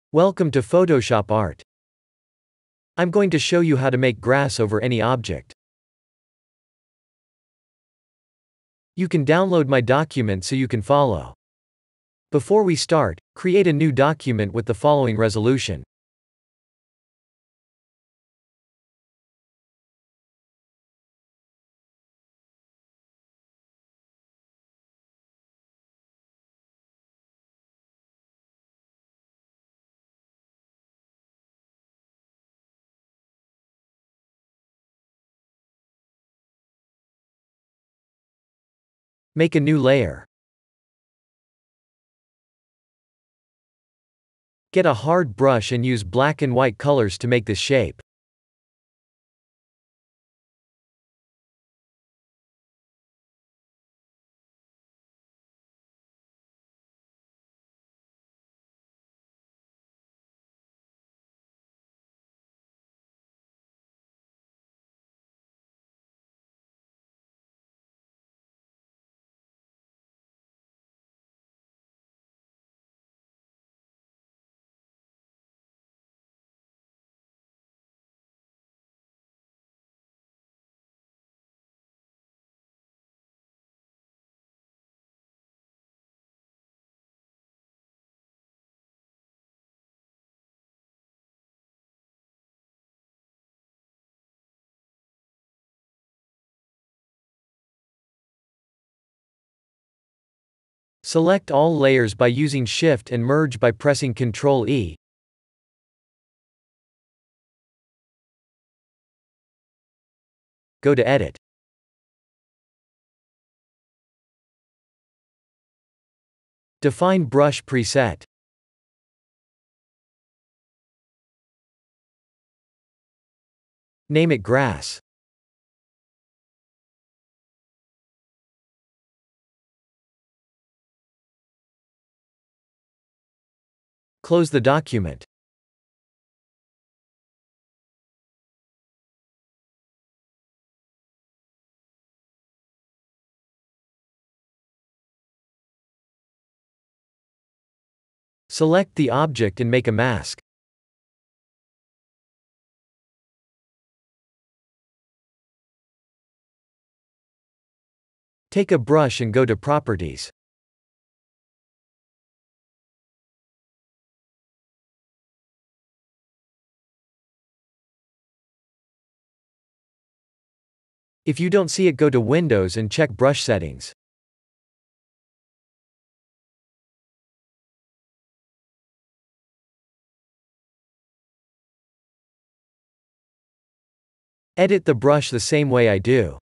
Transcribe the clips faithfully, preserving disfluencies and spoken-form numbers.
Welcome to Photoshop Art. I'm going to show you how to make grass over any object. You can download my document so you can follow. Before we start, create a new document with the following resolution. Make a new layer. Get a hard brush and use black and white colors to make this shape. Select all layers by using Shift and merge by pressing control E. Go to Edit. Define brush preset. Name it Grass. Close the document. Select the object and make a mask. Take a brush and go to Properties. If you don't see it, go to Windows and check Brush Settings. Edit the brush the same way I do.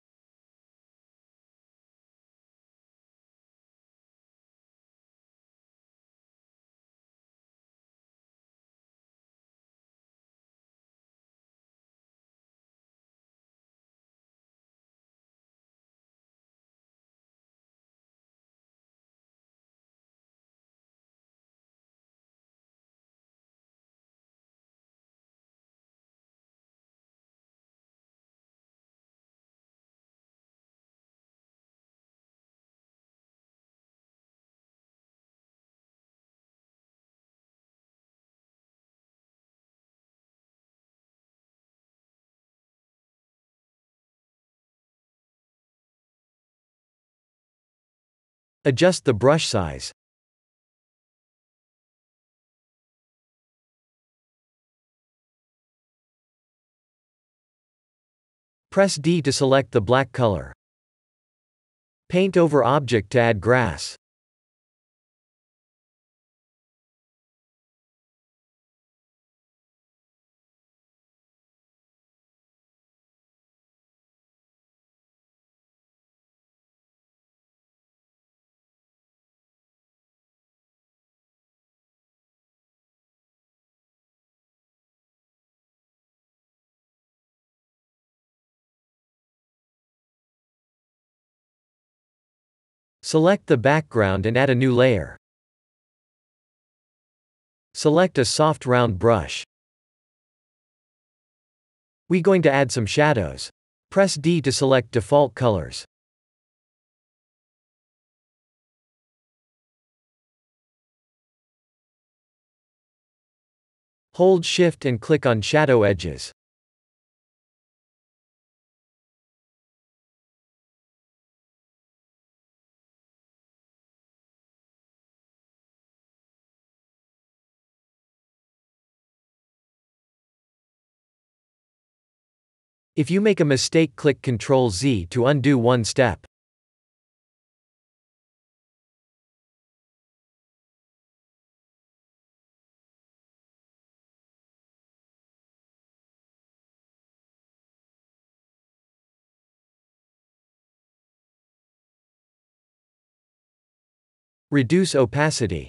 Adjust the brush size. Press D to select the black color. Paint over object to add grass. Select the background and add a new layer. Select a soft round brush. We're going to add some shadows. Press D to select default colors. Hold Shift and click on Shadow Edges. If you make a mistake, click control Z to undo one step. Reduce opacity.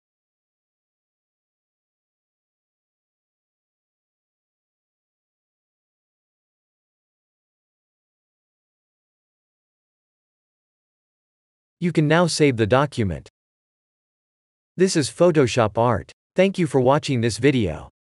You can now save the document. This is Photoshop Art. Thank you for watching this video.